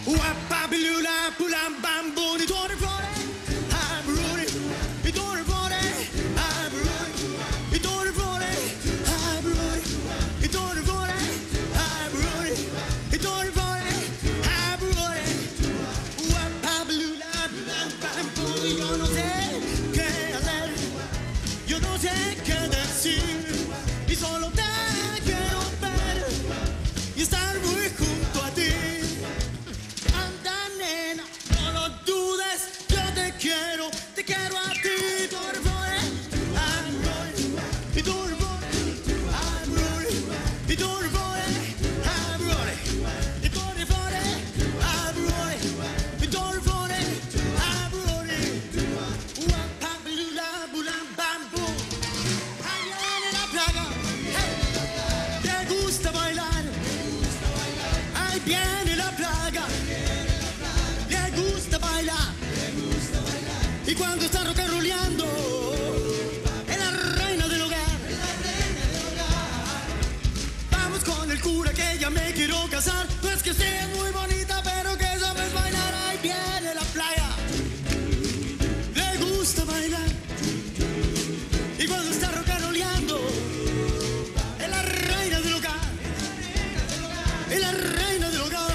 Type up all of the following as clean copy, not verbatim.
Yo no sé qué hacer, yo no sé qué decir, y solo te quiero ver y estar muy junto a ti. Anda, nena, no lo dudes, yo te quiero a ti. Viene la plaga, le gusta bailar, y cuando está rock and rollando, es la reina del hogar. Vamos con el cura que ya me quiero casar, no es que sea muy bonita, pero que sabes bailar. Ahí viene la playa, le gusta bailar, y cuando está rock and rollando, es la reina del hogar, es la reina del hogar.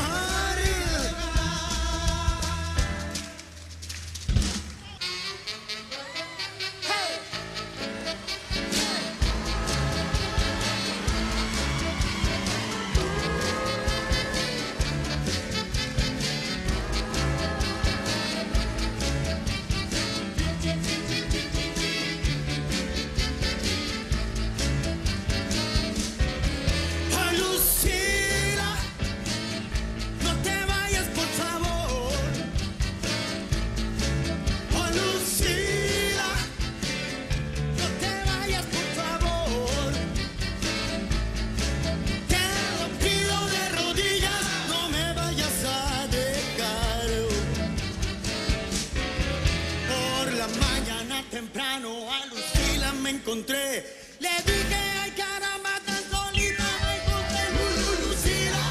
Temprano a Lucila me encontré, le dije, ay caramba, tan solita me encontré. Lucila,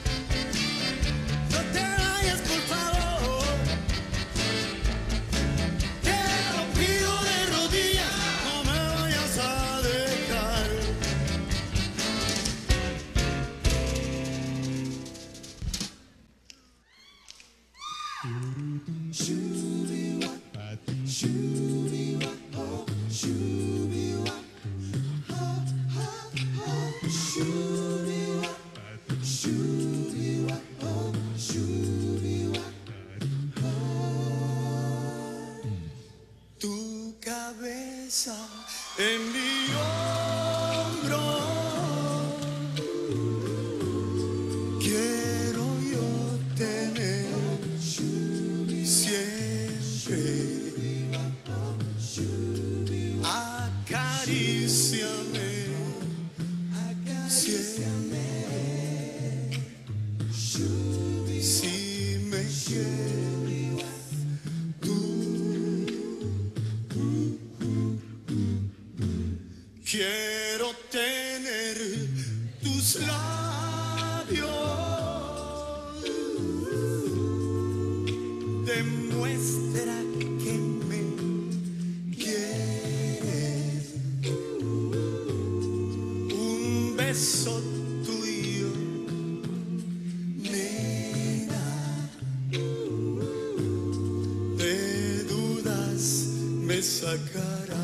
no te vayas por favor, te lo pido de rodillas, no me vayas a dejar. Tu cabeza en mi hombro, quiero yo tener siempre. Acaríciame siempre, si me quieres tú. Quiero tener tus labios, demuestra que me quieres. Un beso tuyo, nena, de dudas me sacará.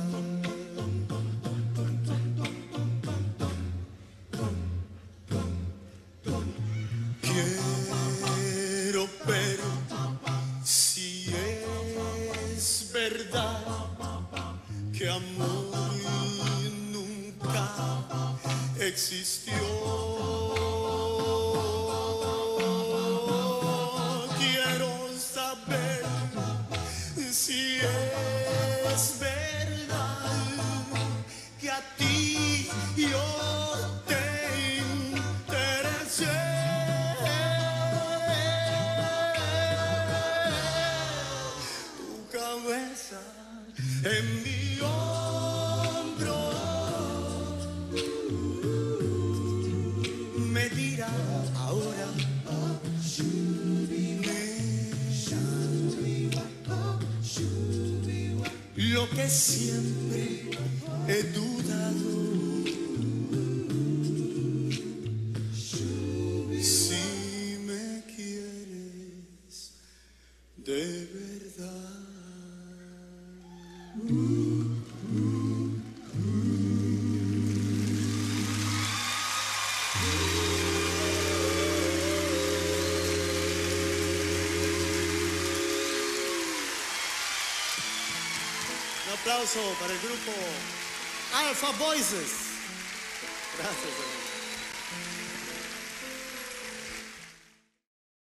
Quiero ver si es verdad que amor nunca existió. Quiero saber si es verdad que a ti yo te interesé. En mi hombro me dirá ahora que siempre he dudado. Si me quieres de verdad. Un aplauso para el grupo Alpha Voices. Gracias, hermano.